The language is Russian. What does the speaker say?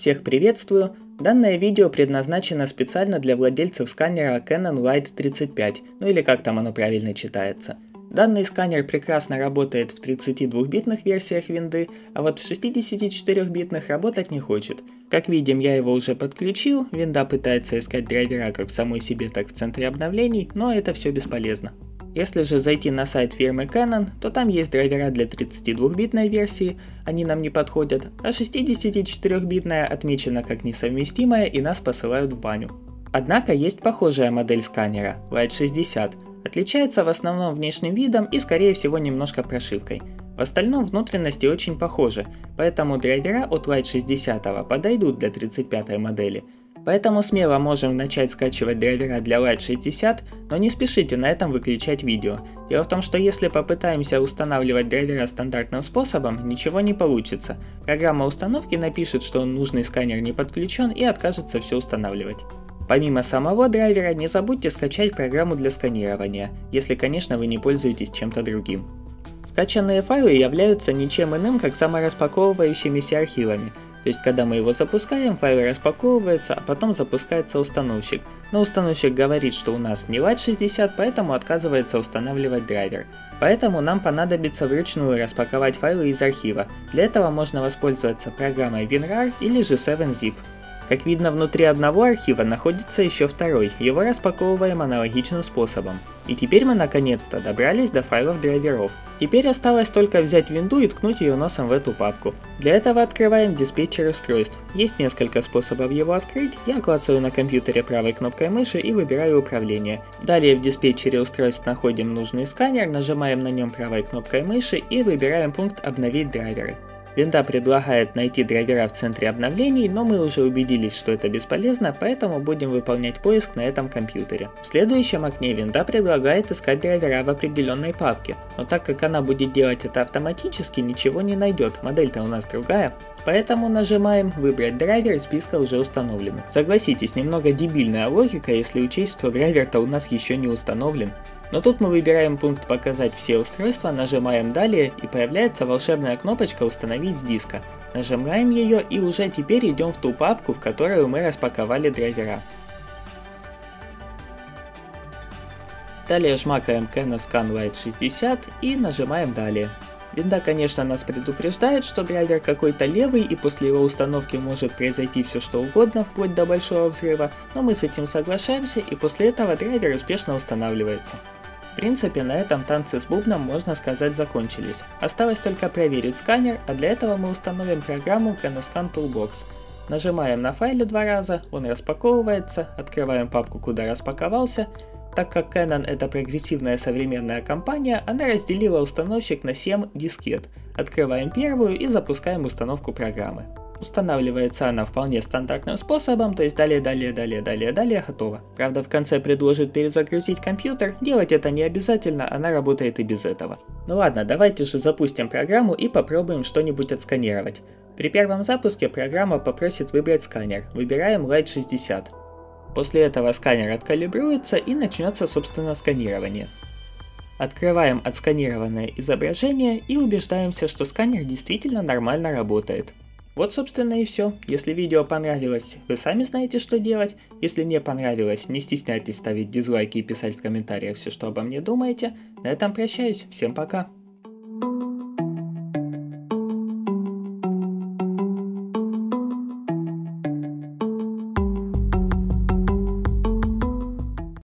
Всех приветствую! Данное видео предназначено специально для владельцев сканера Canon Light 35, ну или как там оно правильно читается. Данный сканер прекрасно работает в 32-битных версиях винды, а вот в 64-битных работать не хочет. Как видим, я его уже подключил, винда пытается искать драйвера как в самой себе, так и в центре обновлений, но это все бесполезно. Если же зайти на сайт фирмы Canon, то там есть драйвера для 32-битной версии, они нам не подходят, а 64-битная отмечена как несовместимая и нас посылают в баню. Однако есть похожая модель сканера, Light 60, отличается в основном внешним видом и скорее всего немножко прошивкой. В остальном внутренности очень похожи, поэтому драйвера от Light 60 подойдут для 35 модели. Поэтому смело можем начать скачивать драйвера для Light 60, но не спешите на этом выключать видео. Дело в том, что если попытаемся устанавливать драйвера стандартным способом, ничего не получится. Программа установки напишет, что нужный сканер не подключен и откажется все устанавливать. Помимо самого драйвера, не забудьте скачать программу для сканирования, если, конечно, вы не пользуетесь чем-то другим. Скачанные файлы являются ничем иным, как самораспаковывающимися архивами. То есть, когда мы его запускаем, файлы распаковываются, а потом запускается установщик. Но установщик говорит, что у нас не Light 60, поэтому отказывается устанавливать драйвер. Поэтому нам понадобится вручную распаковать файлы из архива. Для этого можно воспользоваться программой WinRAR или же 7-Zip. Как видно, внутри одного архива находится еще второй, его распаковываем аналогичным способом. И теперь мы наконец-то добрались до файлов драйверов. Теперь осталось только взять винду и ткнуть ее носом в эту папку. Для этого открываем диспетчер устройств. Есть несколько способов его открыть, я клацаю на компьютере правой кнопкой мыши и выбираю управление. Далее в диспетчере устройств находим нужный сканер, нажимаем на нем правой кнопкой мыши и выбираем пункт «Обновить драйверы». Винда предлагает найти драйвера в центре обновлений, но мы уже убедились, что это бесполезно, поэтому будем выполнять поиск на этом компьютере. В следующем окне винда предлагает искать драйвера в определенной папке, но так как она будет делать это автоматически, ничего не найдет, модель-то у нас другая. Поэтому нажимаем «Выбрать драйвер» из списка уже установленных. Согласитесь, немного дебильная логика, если учесть, что драйвер-то у нас еще не установлен. Но тут мы выбираем пункт «Показать все устройства», нажимаем «Далее» и появляется волшебная кнопочка «Установить с диска». Нажимаем ее и уже теперь идем в ту папку, в которую мы распаковали драйвера. Далее жмакаем Canon Scan Light 60 и нажимаем «Далее». Винда, конечно, нас предупреждает, что драйвер какой-то левый и после его установки может произойти все что угодно, вплоть до большого взрыва, но мы с этим соглашаемся и после этого драйвер успешно устанавливается. В принципе, на этом танцы с бубном, можно сказать, закончились. Осталось только проверить сканер, а для этого мы установим программу CanoScan Toolbox. Нажимаем на файле 2 раза, он распаковывается, открываем папку, куда распаковался. Так как Canon это прогрессивная современная компания, она разделила установщик на 7 дискет. Открываем первую и запускаем установку программы. Устанавливается она вполне стандартным способом, то есть далее, готово. Правда, в конце предложит перезагрузить компьютер, делать это не обязательно, она работает и без этого. Ну ладно, давайте же запустим программу и попробуем что-нибудь отсканировать. При первом запуске программа попросит выбрать сканер, выбираем Light 60. После этого сканер откалибруется и начнется собственно сканирование. Открываем отсканированное изображение и убеждаемся, что сканер действительно нормально работает. Вот собственно и все. Если видео понравилось, вы сами знаете, что делать. Если не понравилось, не стесняйтесь ставить дизлайки и писать в комментариях все, что обо мне думаете. На этом прощаюсь. Всем пока.